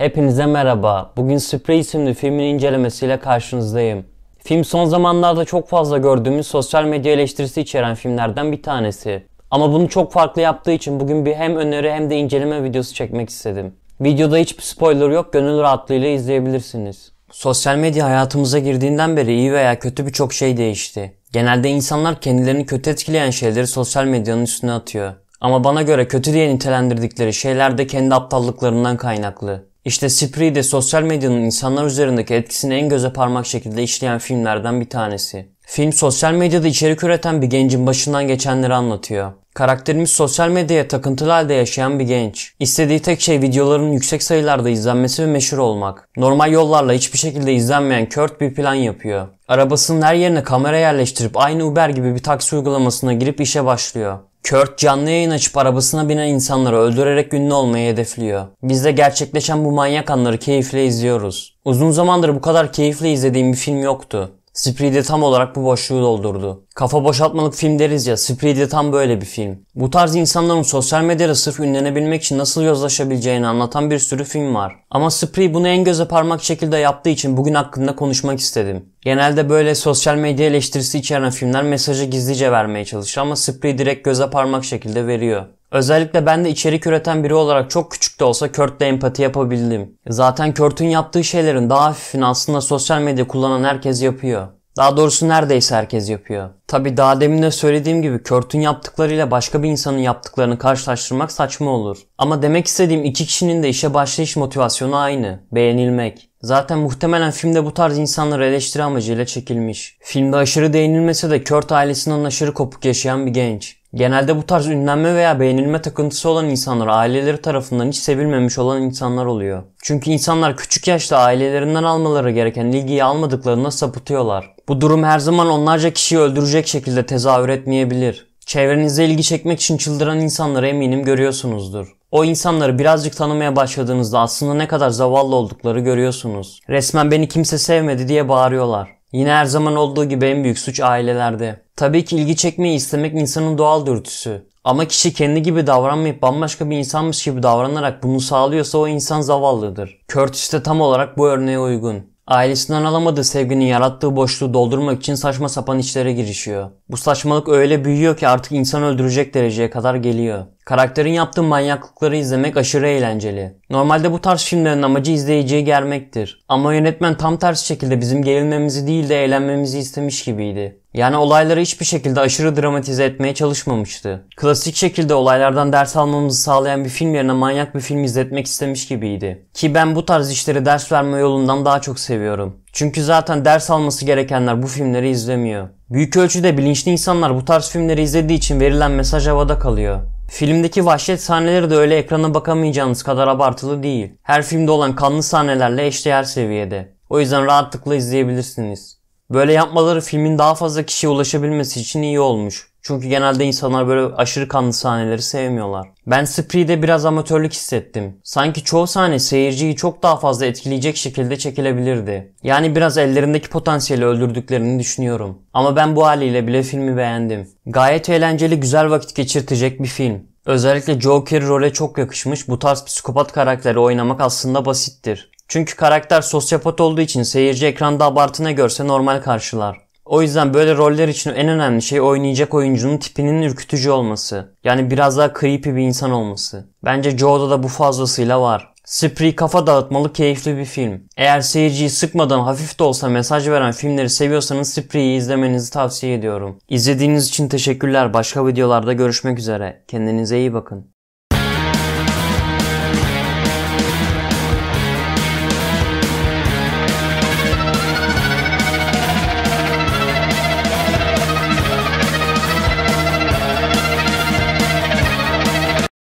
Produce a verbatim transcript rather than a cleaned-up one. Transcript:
Hepinize merhaba. Bugün Spree isimli filmin incelemesiyle karşınızdayım. Film son zamanlarda çok fazla gördüğümüz sosyal medya eleştirisi içeren filmlerden bir tanesi. Ama bunu çok farklı yaptığı için bugün bir hem öneri hem de inceleme videosu çekmek istedim. Videoda hiçbir spoiler yok, gönül rahatlığıyla izleyebilirsiniz. Sosyal medya hayatımıza girdiğinden beri iyi veya kötü birçok şey değişti. Genelde insanlar kendilerini kötü etkileyen şeyleri sosyal medyanın üstüne atıyor. Ama bana göre kötü diye nitelendirdikleri şeyler de kendi aptallıklarından kaynaklı. İşte Spree de sosyal medyanın insanlar üzerindeki etkisini en göze parmak şekilde işleyen filmlerden bir tanesi. Film sosyal medyada içerik üreten bir gencin başından geçenleri anlatıyor. Karakterimiz sosyal medyaya takıntılı halde yaşayan bir genç. İstediği tek şey videoların yüksek sayılarda izlenmesi ve meşhur olmak. Normal yollarla hiçbir şekilde izlenmeyen Kurt bir plan yapıyor. Arabasının her yerine kamera yerleştirip aynı Uber gibi bir taksi uygulamasına girip işe başlıyor. Kurt canlı yayın açıp arabasına binen insanları öldürerek ünlü olmayı hedefliyor. Biz de gerçekleşen bu manyak anları keyifle izliyoruz. Uzun zamandır bu kadar keyifle izlediğim bir film yoktu. Spree de tam olarak bu boşluğu doldurdu. Kafa boşaltmalık film deriz ya, Spree de tam böyle bir film. Bu tarz insanların sosyal medyada sırf ünlenebilmek için nasıl yozlaşabileceğini anlatan bir sürü film var. Ama Spree bunu en göze parmak şekilde yaptığı için bugün hakkında konuşmak istedim. Genelde böyle sosyal medya eleştirisi içeren filmler mesajı gizlice vermeye çalışır ama Spree direkt göze parmak şekilde veriyor. Özellikle ben de içerik üreten biri olarak çok küçük de olsa Kurt'la empati yapabildim. Zaten Kurt'un yaptığı şeylerin daha hafifini aslında sosyal medya kullanan herkes yapıyor. Daha doğrusu neredeyse herkes yapıyor. Tabi daha demin de söylediğim gibi Kurt'un yaptıklarıyla başka bir insanın yaptıklarını karşılaştırmak saçma olur. Ama demek istediğim iki kişinin de işe başlayış motivasyonu aynı. Beğenilmek. Zaten muhtemelen filmde bu tarz insanları eleştiri amacıyla çekilmiş. Filmde aşırı değinilmese de Kurt ailesinden aşırı kopuk yaşayan bir genç. Genelde bu tarz ünlenme veya beğenilme takıntısı olan insanlar aileleri tarafından hiç sevilmemiş olan insanlar oluyor. Çünkü insanlar küçük yaşta ailelerinden almaları gereken ilgiyi almadıklarına sapıtıyorlar. Bu durum her zaman onlarca kişiyi öldürecek şekilde tezahür etmeyebilir. Çevrenizde ilgi çekmek için çıldıran insanları eminim görüyorsunuzdur. O insanları birazcık tanımaya başladığınızda aslında ne kadar zavallı oldukları görüyorsunuz. Resmen beni kimse sevmedi diye bağırıyorlar. Yine her zaman olduğu gibi en büyük suç ailelerde. Tabii ki ilgi çekmeyi istemek insanın doğal dürtüsü. Ama kişi kendi gibi davranmayıp bambaşka bir insanmış gibi davranarak bunu sağlıyorsa o insan zavallıdır. Kurt işte tam olarak bu örneğe uygun. Ailesinden alamadığı sevginin yarattığı boşluğu doldurmak için saçma sapan işlere girişiyor. Bu saçmalık öyle büyüyor ki artık insan öldürecek dereceye kadar geliyor. Karakterin yaptığı manyaklıkları izlemek aşırı eğlenceli. Normalde bu tarz filmlerin amacı izleyiciyi germektir. Ama yönetmen tam tersi şekilde bizim gerilmemizi değil de eğlenmemizi istemiş gibiydi. Yani olayları hiçbir şekilde aşırı dramatize etmeye çalışmamıştı. Klasik şekilde olaylardan ders almamızı sağlayan bir film yerine manyak bir film izletmek istemiş gibiydi. Ki ben bu tarz işleri ders verme yolundan daha çok seviyorum. Çünkü zaten ders alması gerekenler bu filmleri izlemiyor. Büyük ölçüde bilinçli insanlar bu tarz filmleri izlediği için verilen mesaj havada kalıyor. Filmdeki vahşet sahneleri de öyle ekrana bakamayacağınız kadar abartılı değil. Her filmde olan kanlı sahnelerle eşdeğer seviyede. O yüzden rahatlıkla izleyebilirsiniz. Böyle yapmaları filmin daha fazla kişiye ulaşabilmesi için iyi olmuş. Çünkü genelde insanlar böyle aşırı kanlı sahneleri sevmiyorlar. Ben Spree'de biraz amatörlük hissettim. Sanki çoğu sahne seyirciyi çok daha fazla etkileyecek şekilde çekilebilirdi. Yani biraz ellerindeki potansiyeli öldürdüklerini düşünüyorum. Ama ben bu haliyle bile filmi beğendim. Gayet eğlenceli, güzel vakit geçirtecek bir film. Özellikle Joker role çok yakışmış. Bu tarz psikopat karakteri oynamak aslında basittir. Çünkü karakter sosyopat olduğu için seyirci ekranda abartı ne görse normal karşılar. O yüzden böyle roller için en önemli şey oynayacak oyuncunun tipinin ürkütücü olması. Yani biraz daha creepy bir insan olması. Bence Joe'da da bu fazlasıyla var. Spree kafa dağıtmalı keyifli bir film. Eğer seyirciyi sıkmadan hafif de olsa mesaj veren filmleri seviyorsanız Spree'yi izlemenizi tavsiye ediyorum. İzlediğiniz için teşekkürler. Başka videolarda görüşmek üzere. Kendinize iyi bakın.